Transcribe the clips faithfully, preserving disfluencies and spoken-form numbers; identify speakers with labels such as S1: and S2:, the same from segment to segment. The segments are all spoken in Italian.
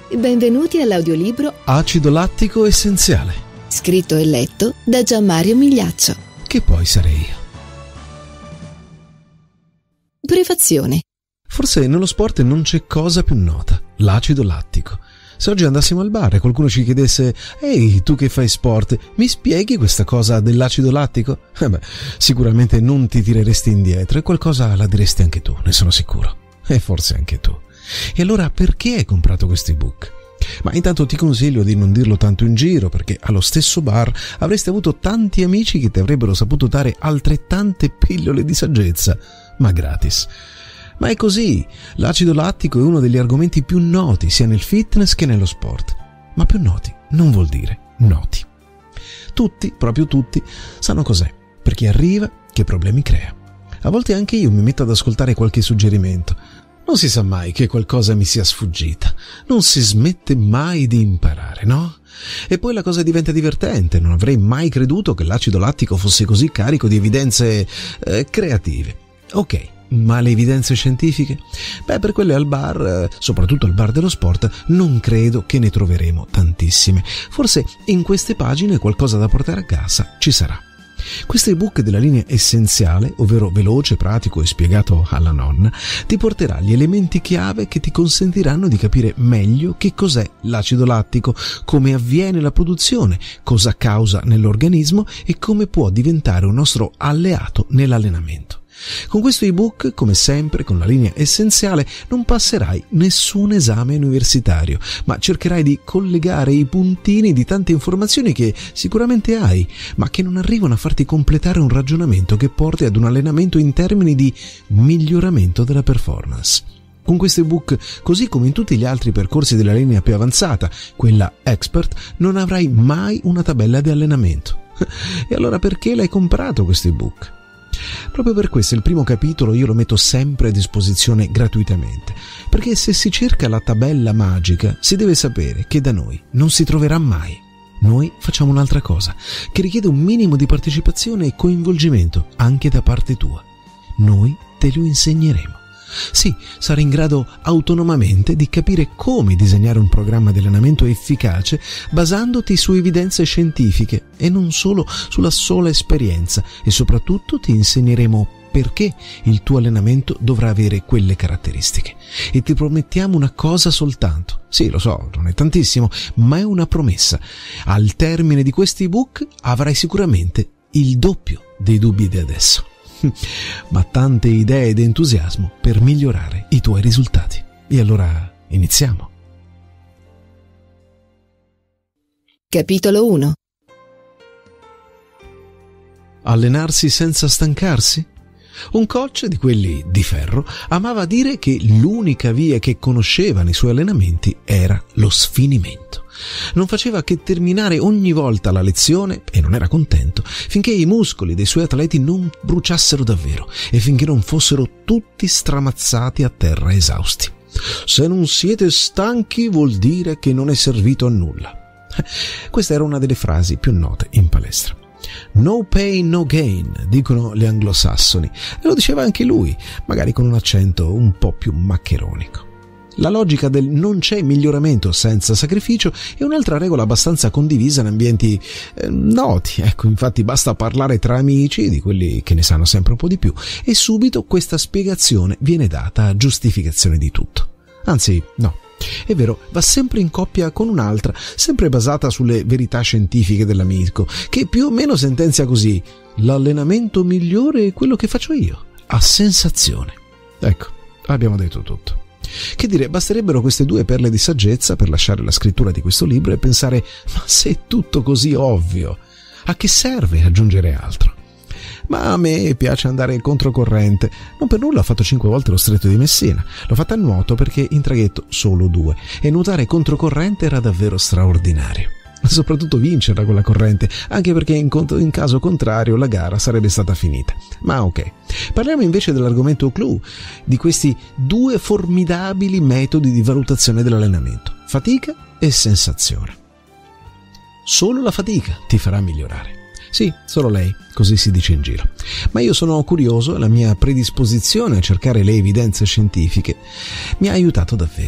S1: Benvenuti all'audiolibro
S2: Acido lattico essenziale,
S1: scritto e letto da Gianmario Migliaccio.
S2: Che poi sarei io.
S1: Prefazione.
S2: Forse nello sport non c'è cosa più nota, l'acido lattico. Se oggi andassimo al bar e qualcuno ci chiedesse «Ehi, tu che fai sport, mi spieghi questa cosa dell'acido lattico?» Eh beh, sicuramente non ti tireresti indietro e qualcosa la diresti anche tu, ne sono sicuro. E forse anche tu. E allora perché hai comprato questo ebook? Ma intanto ti consiglio di non dirlo tanto in giro, perché allo stesso bar avresti avuto tanti amici che ti avrebbero saputo dare altrettante pillole di saggezza, ma gratis. Ma è così, l'acido lattico è uno degli argomenti più noti sia nel fitness che nello sport. Ma più noti non vuol dire noti. Tutti, proprio tutti, sanno cos'è, per chi arriva, che problemi crea. A volte anche io mi metto ad ascoltare qualche suggerimento. Non si sa mai che qualcosa mi sia sfuggita. Non si smette mai di imparare, no? E poi la cosa diventa divertente. Non avrei mai creduto che l'acido lattico fosse così carico di evidenze eh, creative. Ok. Ma le evidenze scientifiche? Beh, per quelle al bar, soprattutto al bar dello sport, non credo che ne troveremo tantissime. Forse in queste pagine qualcosa da portare a casa ci sarà. Questo ebook della linea essenziale, ovvero veloce, pratico e spiegato alla nonna, ti porterà gli elementi chiave che ti consentiranno di capire meglio che cos'è l'acido lattico, come avviene la produzione, cosa causa nell'organismo e come può diventare un nostro alleato nell'allenamento. Con questo ebook, come sempre con la linea essenziale, non passerai nessun esame universitario, ma cercherai di collegare i puntini di tante informazioni che sicuramente hai, ma che non arrivano a farti completare un ragionamento che porti ad un allenamento in termini di miglioramento della performance. Con questo ebook, così come in tutti gli altri percorsi della linea più avanzata, quella expert, non avrai mai una tabella di allenamento. E allora perché l'hai comprato questo ebook? Proprio per questo il primo capitolo io lo metto sempre a disposizione gratuitamente, perché se si cerca la tabella magica si deve sapere che da noi non si troverà mai. Noi facciamo un'altra cosa, che richiede un minimo di partecipazione e coinvolgimento anche da parte tua. Noi te lo insegneremo. Sì, sarai in grado autonomamente di capire come disegnare un programma di allenamento efficace basandoti su evidenze scientifiche e non solo sulla sola esperienza, e soprattutto ti insegneremo perché il tuo allenamento dovrà avere quelle caratteristiche. E ti promettiamo una cosa soltanto. Sì, lo so, non è tantissimo, ma è una promessa. Al termine di questi ebook avrai sicuramente il doppio dei dubbi di adesso. Ma tante idee ed entusiasmo per migliorare i tuoi risultati. E allora iniziamo.
S1: Capitolo uno.
S2: Allenarsi senza stancarsi? Un coach di quelli di ferro amava dire che l'unica via che conosceva nei suoi allenamenti era lo sfinimento. Non faceva che terminare ogni volta la lezione, e non era contento, finché i muscoli dei suoi atleti non bruciassero davvero e finché non fossero tutti stramazzati a terra esausti. Se non siete stanchi vuol dire che non è servito a nulla. Questa era una delle frasi più note in palestra. No pain, no gain, dicono gli anglosassoni, e lo diceva anche lui, magari con un accento un po' più maccheronico. La logica del non c'è miglioramento senza sacrificio è un'altra regola abbastanza condivisa in ambienti eh, noti. Ecco, infatti basta parlare tra amici, di quelli che ne sanno sempre un po' di più, e subito questa spiegazione viene data a giustificazione di tutto. Anzi, no. È vero, va sempre in coppia con un'altra, sempre basata sulle verità scientifiche dell'amico, che più o meno sentenzia così: l'allenamento migliore è quello che faccio io, a sensazione. Ecco, abbiamo detto tutto. Che dire, basterebbero queste due perle di saggezza per lasciare la scrittura di questo libro e pensare: ma se è tutto così ovvio, a che serve aggiungere altro? Ma a me piace andare controcorrente. Non per nulla ho fatto cinque volte lo Stretto di Messina. L'ho fatta a nuoto perché in traghetto solo due, e nuotare controcorrente era davvero straordinario. Soprattutto vincerla con la corrente, anche perché in, cont- in caso contrario la gara sarebbe stata finita. Ma ok, parliamo invece dell'argomento clou di questi due formidabili metodi di valutazione dell'allenamento: fatica e sensazione. Solo la fatica ti farà migliorare. Sì, solo lei, così si dice in giro. Ma io sono curioso e la mia predisposizione a cercare le evidenze scientifiche mi ha aiutato davvero.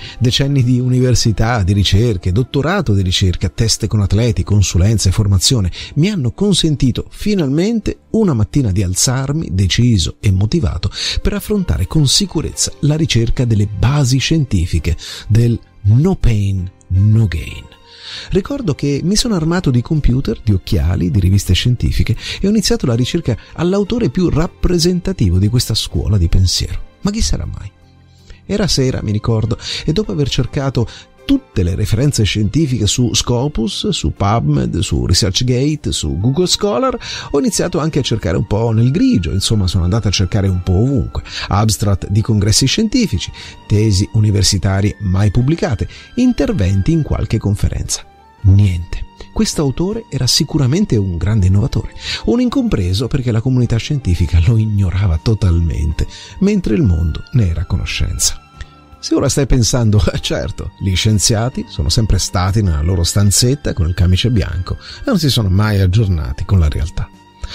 S2: Decenni di università, di ricerche, dottorato di ricerca, teste con atleti, consulenza e formazione mi hanno consentito finalmente una mattina di alzarmi deciso e motivato per affrontare con sicurezza la ricerca delle basi scientifiche del no pain, no gain. Ricordo che mi sono armato di computer, di occhiali, di riviste scientifiche e ho iniziato la ricerca all'autore più rappresentativo di questa scuola di pensiero. Ma chi sarà mai? Era sera, mi ricordo, e dopo aver cercato tutte le referenze scientifiche su Scopus, su PubMed, su ResearchGate, su Google Scholar, ho iniziato anche a cercare un po' nel grigio, insomma sono andato a cercare un po' ovunque. Abstract di congressi scientifici, tesi universitarie mai pubblicate, interventi in qualche conferenza. Niente. Questo autore era sicuramente un grande innovatore, un incompreso perché la comunità scientifica lo ignorava totalmente, mentre il mondo ne era a conoscenza. Se ora stai pensando, certo, gli scienziati sono sempre stati nella loro stanzetta con il camice bianco e non si sono mai aggiornati con la realtà.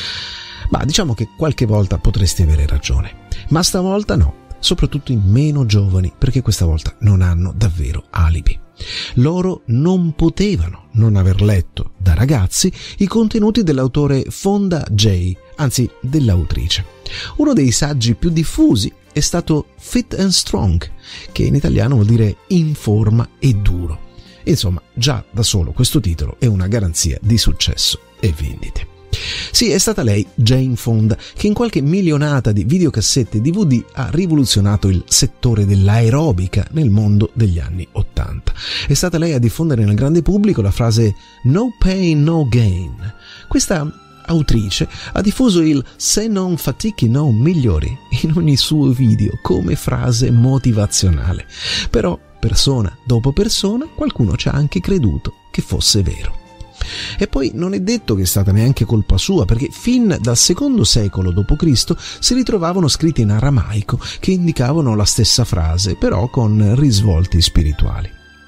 S2: Ma diciamo che qualche volta potresti avere ragione, ma stavolta no, soprattutto i meno giovani, perché questa volta non hanno davvero alibi. Loro non potevano non aver letto da ragazzi i contenuti dell'autore Fonda J, anzi dell'autrice. Uno dei saggi più diffusi è stato Fit and Strong, che in italiano vuol dire in forma e duro. Insomma, già da solo questo titolo è una garanzia di successo e vendite. Sì, è stata lei, Jane Fonda, che in qualche milionata di videocassette e D V D ha rivoluzionato il settore dell'aerobica nel mondo degli anni ottanta. È stata lei a diffondere nel grande pubblico la frase "no pain, no gain". Questa autrice ha diffuso il "se non fatichi non migliori" in ogni suo video come frase motivazionale. Però, persona dopo persona, qualcuno ci ha anche creduto che fosse vero. E poi non è detto che è stata neanche colpa sua, perché fin dal secondo secolo dopo Cristo si ritrovavano scritti in aramaico che indicavano la stessa frase, però con risvolti spirituali.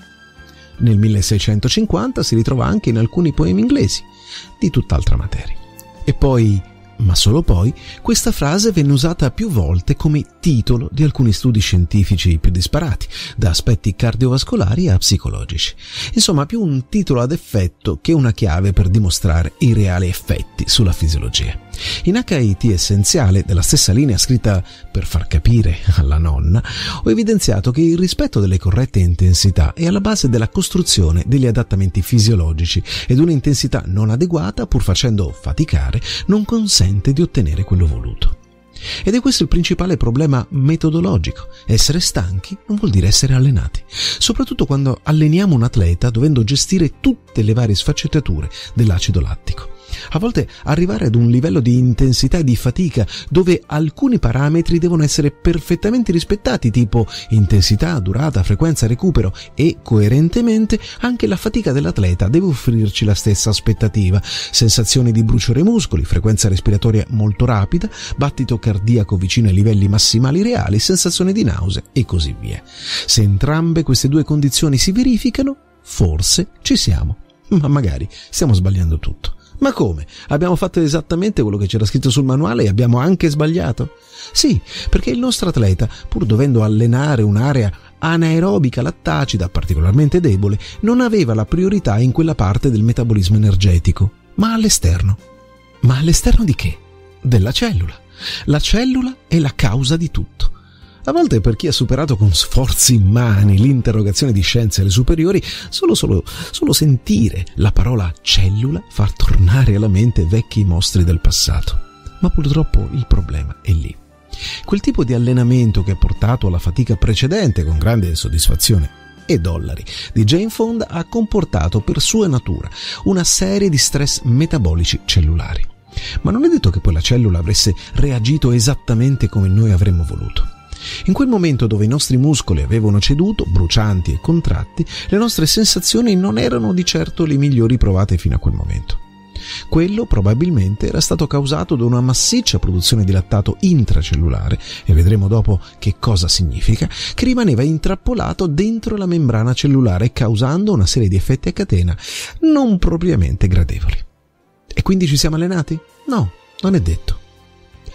S2: Nel milleseicentocinquanta si ritrova anche in alcuni poemi inglesi, di tutt'altra materia. E poi, ma solo poi, questa frase venne usata più volte come titolo di alcuni studi scientifici più disparati, da aspetti cardiovascolari a psicologici. Insomma, più un titolo ad effetto che una chiave per dimostrare i reali effetti sulla fisiologia. In H I T Essenziale, della stessa linea scritta per far capire alla nonna, ho evidenziato che il rispetto delle corrette intensità è alla base della costruzione degli adattamenti fisiologici ed un'intensità non adeguata, pur facendo faticare, non consente di ottenere quello voluto. Ed è questo il principale problema metodologico. Essere stanchi non vuol dire essere allenati, soprattutto quando alleniamo un atleta dovendo gestire tutte le varie sfaccettature dell'acido lattico. A volte arrivare ad un livello di intensità e di fatica dove alcuni parametri devono essere perfettamente rispettati, tipo intensità, durata, frequenza, recupero, e coerentemente anche la fatica dell'atleta deve offrirci la stessa aspettativa: sensazioni di bruciore ai muscoli, frequenza respiratoria molto rapida, battito cardiaco vicino ai livelli massimali reali, sensazione di nausea e così via. Se entrambe queste due condizioni si verificano, forse ci siamo, ma magari stiamo sbagliando tutto. Ma come? Abbiamo fatto esattamente quello che c'era scritto sul manuale e abbiamo anche sbagliato? Sì, perché il nostro atleta, pur dovendo allenare un'area anaerobica lattacida particolarmente debole, non aveva la priorità in quella parte del metabolismo energetico, ma all'esterno. Ma all'esterno di che? Della cellula. La cellula è la causa di tutto. A volte, per chi ha superato con sforzi immani l'interrogazione di scienze alle superiori, solo, solo, solo sentire la parola cellula fa tornare alla mente vecchi mostri del passato. Ma purtroppo il problema è lì. Quel tipo di allenamento che ha portato alla fatica precedente con grande soddisfazione e dollari di Jane Fonda ha comportato per sua natura una serie di stress metabolici cellulari. Ma non è detto che poi la cellula avesse reagito esattamente come noi avremmo voluto. In quel momento dove i nostri muscoli avevano ceduto, brucianti e contratti, le nostre sensazioni non erano di certo le migliori provate fino a quel momento. Quello probabilmente era stato causato da una massiccia produzione di lattato intracellulare, e vedremo dopo che cosa significa, che rimaneva intrappolato dentro la membrana cellulare, causando una serie di effetti a catena non propriamente gradevoli. E quindi ci siamo allenati? No, non è detto.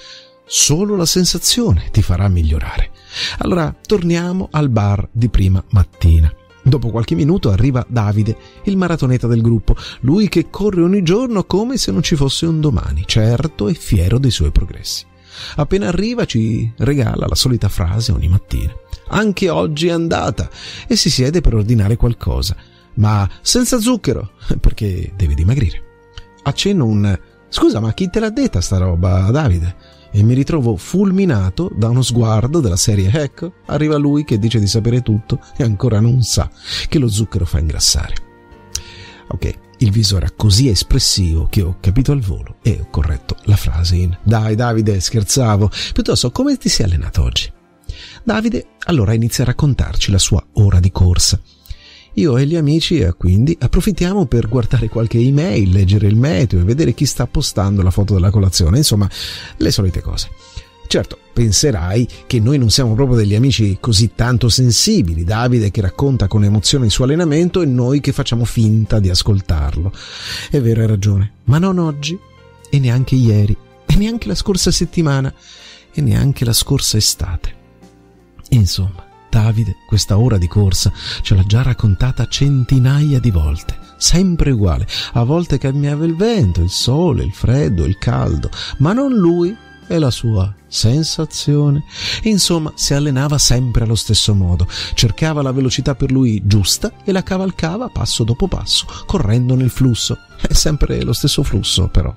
S2: Solo la sensazione ti farà migliorare. Allora torniamo al bar di prima mattina. Dopo qualche minuto arriva Davide, il maratoneta del gruppo, lui che corre ogni giorno come se non ci fosse un domani, certo e fiero dei suoi progressi. Appena arriva ci regala la solita frase ogni mattina: anche oggi è andata, e si siede per ordinare qualcosa, ma senza zucchero, perché deve dimagrire. Accenno un: scusa, ma chi te l'ha detta sta roba, Davide? E mi ritrovo fulminato da uno sguardo della serie: ecco, arriva lui che dice di sapere tutto e ancora non sa che lo zucchero fa ingrassare. Ok, il viso era così espressivo che ho capito al volo e ho corretto la frase in: dai Davide, scherzavo, piuttosto come ti sei allenato oggi? Davide allora inizia a raccontarci la sua ora di corsa. Io e gli amici quindi approfittiamo per guardare qualche email, leggere il meteo e vedere chi sta postando la foto della colazione, insomma le solite cose. Certo, penserai che noi non siamo proprio degli amici così tanto sensibili, Davide che racconta con emozione il suo allenamento e noi che facciamo finta di ascoltarlo. È vero, hai ragione, ma non oggi e neanche ieri e neanche la scorsa settimana e neanche la scorsa estate. Insomma, Davide questa ora di corsa ce l'ha già raccontata centinaia di volte, sempre uguale. A volte cambiava il vento, il sole, il freddo, il caldo, ma non lui e la sua sensazione. Insomma, si allenava sempre allo stesso modo, cercava la velocità per lui giusta e la cavalcava passo dopo passo, correndo nel flusso. È sempre lo stesso flusso, però.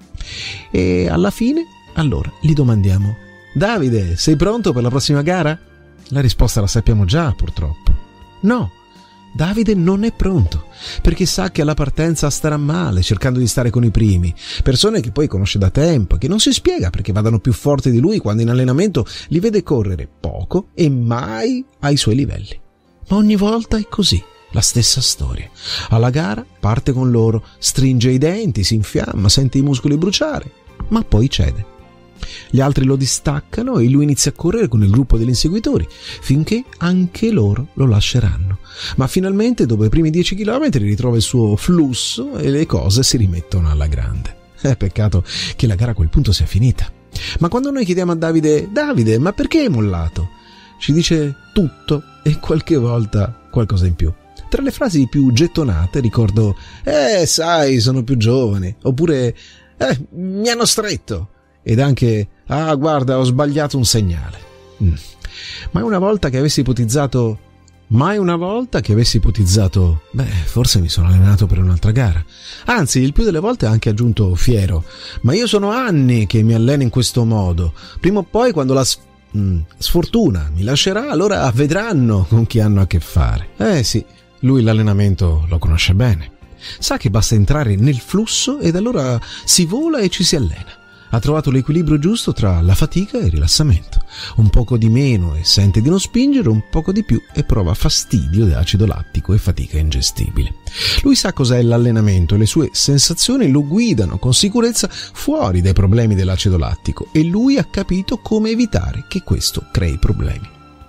S2: E alla fine, allora, gli domandiamo: Davide, sei pronto per la prossima gara? La risposta la sappiamo già, purtroppo. No, Davide non è pronto, perché sa che alla partenza starà male, cercando di stare con i primi, persone che poi conosce da tempo, che non si spiega perché vadano più forti di lui quando in allenamento li vede correre poco e mai ai suoi livelli. Ma ogni volta è così, la stessa storia. Alla gara parte con loro, stringe i denti, si infiamma, sente i muscoli bruciare, ma poi cede. Gli altri lo distaccano e lui inizia a correre con il gruppo degli inseguitori, finché anche loro lo lasceranno. Ma finalmente, dopo i primi dieci chilometri, ritrova il suo flusso e le cose si rimettono alla grande. È peccato che la gara a quel punto sia finita. Ma quando noi chiediamo a Davide: Davide, ma perché hai mollato? Ci dice tutto e qualche volta qualcosa in più. Tra le frasi più gettonate ricordo: eh, sai, sono più giovane, oppure eh, mi hanno stretto. Ed anche: ah, guarda, ho sbagliato un segnale. Mm. Mai una volta che avessi ipotizzato, mai una volta che avessi ipotizzato, beh, forse mi sono allenato per un'altra gara. Anzi, il più delle volte ha anche aggiunto fiero: ma io sono anni che mi alleno in questo modo. Prima o poi, quando la sf- mm, sfortuna mi lascerà, allora vedranno con chi hanno a che fare. Eh sì, lui l'allenamento lo conosce bene. Sa che basta entrare nel flusso ed allora si vola e ci si allena. Ha trovato l'equilibrio giusto tra la fatica e il rilassamento. Un poco di meno e sente di non spingere, un poco di più e prova fastidio di acido lattico e fatica ingestibile. Lui sa cos'è l'allenamento e le sue sensazioni lo guidano con sicurezza fuori dai problemi dell'acido lattico e lui ha capito come evitare che questo crei problemi.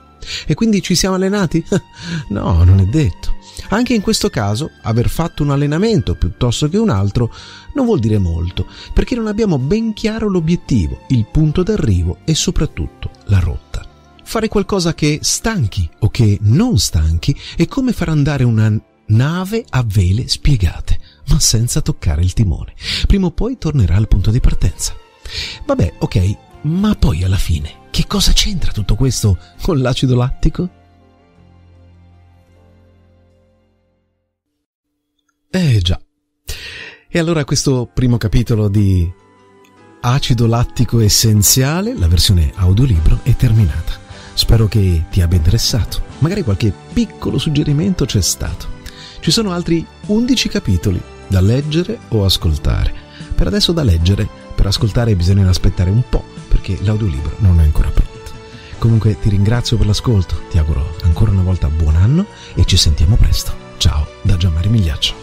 S2: E quindi ci siamo allenati? No, non è detto. Anche in questo caso, aver fatto un allenamento piuttosto che un altro non vuol dire molto, perché non abbiamo ben chiaro l'obiettivo, il punto d'arrivo e soprattutto la rotta. Fare qualcosa che stanchi o che non stanchi è come far andare una nave a vele spiegate, ma senza toccare il timone. Prima o poi tornerà al punto di partenza. Vabbè, ok, ma poi alla fine, che cosa c'entra tutto questo con l'acido lattico? Eh già. E allora questo primo capitolo di Acido lattico essenziale, la versione audiolibro, è terminata. Spero che ti abbia interessato. Magari qualche piccolo suggerimento c'è stato. Ci sono altri undici capitoli da leggere o ascoltare. Per adesso da leggere, per ascoltare bisogna aspettare un po', perché l'audiolibro non è ancora pronto. Comunque ti ringrazio per l'ascolto, ti auguro ancora una volta buon anno e ci sentiamo presto. Ciao da Gianmario Migliaccio.